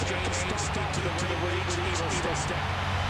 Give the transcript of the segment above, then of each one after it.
Stuck to the Rage evil step.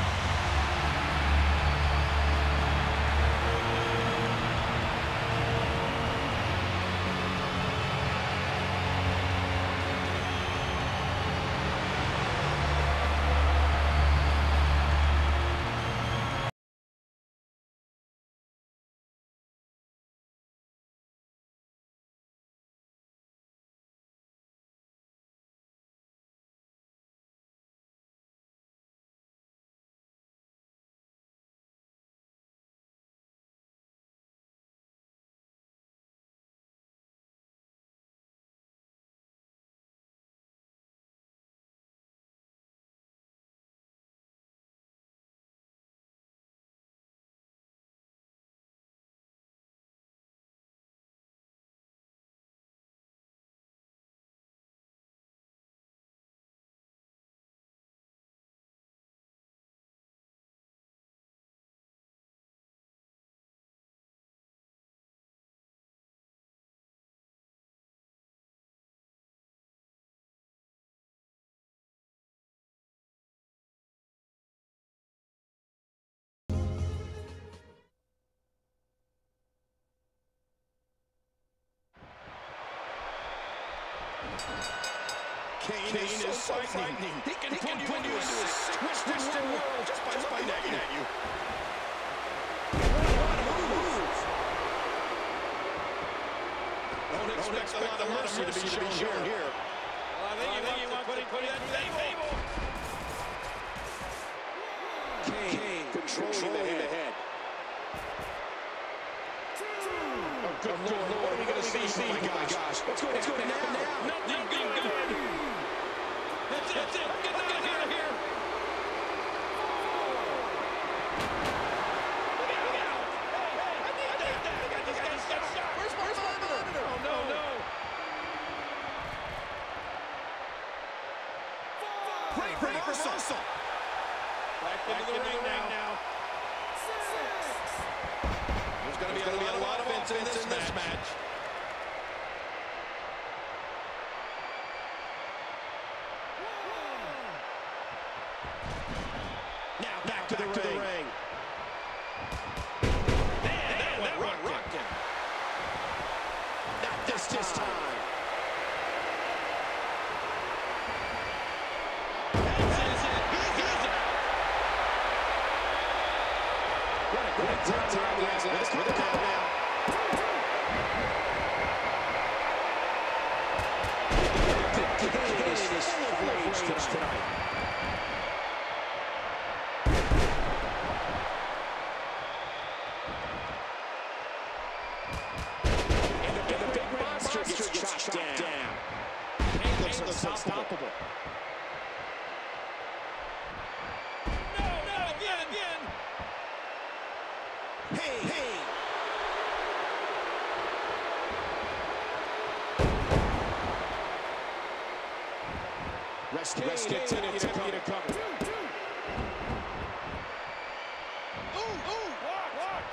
Kane is so frightening. He can put you into a twisted world just by looking at you. What a move! Don't expect a lot of mercy to be shown here. Well, I think you want to put it on the table. Kane controlling the head. Oh, good Lord, what are we going to see? Oh, my gosh. What's going to happen now? Nothing good. That's it. Get out of here. Look out. Hey, I need that. This guy's got a shot. Where's my monitor? Oh, no. Great reversal. Back into the ring now. There's going to be a lot of offense in this match. Now back to the ring. Man, that rocked him. Not this time. That's it. He's out. What a great time last with the count now. Kane is full of rage tonight. And the big monster gets chopped down. Kane looks unstoppable. No, again. Hey. Rest gets in it to cover. Blocked.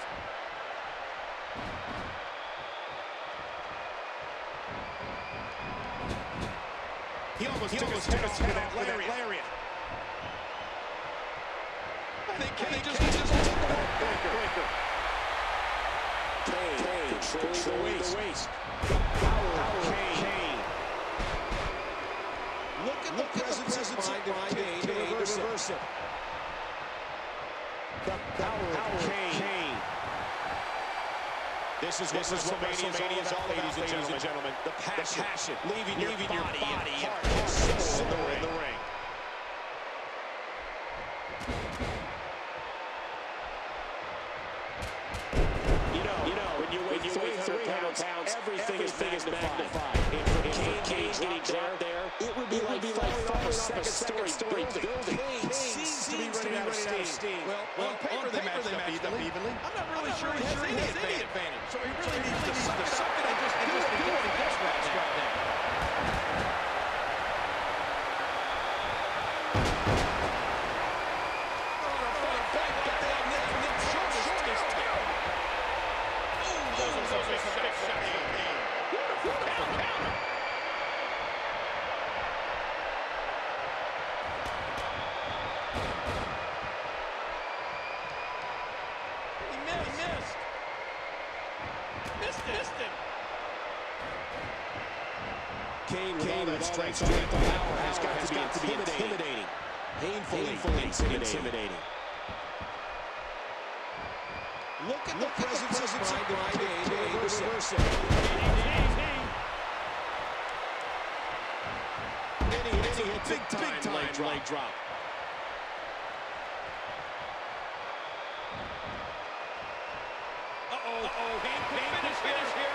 He almost took a step to that lariat. I think Kane just took the breaker. Kane controlling the waist. Kane. Look at the presence of mind Kane to reverse it. The power of Kane. This is what WrestleMania is all about, ladies and gentlemen. The passion. Leaving your body and soul in the ring. You know, when you weigh 300 pounds, everything is magnified. And for Kane getting there, it would be like falling off a second-story building. Kane seems to be running out of steam. Well, on paper they matched up evenly. I'm not really sure he has any advantage. So he really needs to suck it and just do what he does right now. Kane with all that strength and power has got to be intimidating. Painfully intimidating. Look at the presence of mind to reverse it. And he hits a big time leg drop. Finish here.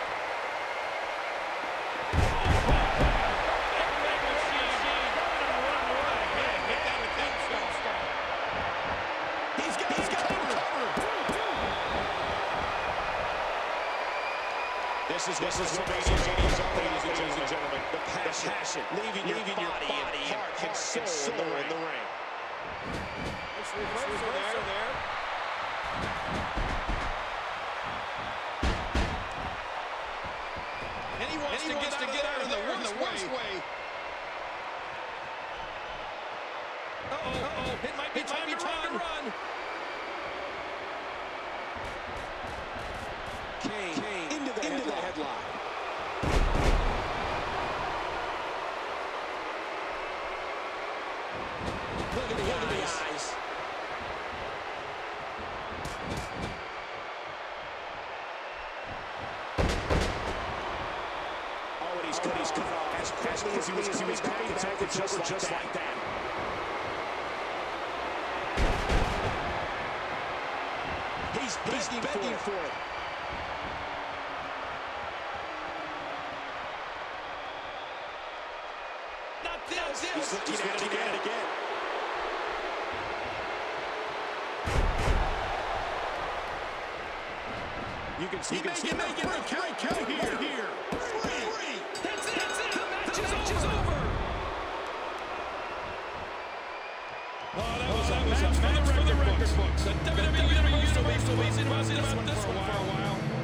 This is what makes it ladies and gentlemen. The passion. Leaving your body and heart and soul in the ring. It's reversal there. And he wants to get out of there in the worst way. Uh-oh. It might be time to run. Kane into the headlock. Look at the eyes. Oh, and he's cut off as quickly as he was coming back just like that. He's begging for it. He's looking at it again. You can see break here. Three. That's it. The match is over. Oh, that was a match for the record books. The WWE Universal Basis wasn't about this one for a while.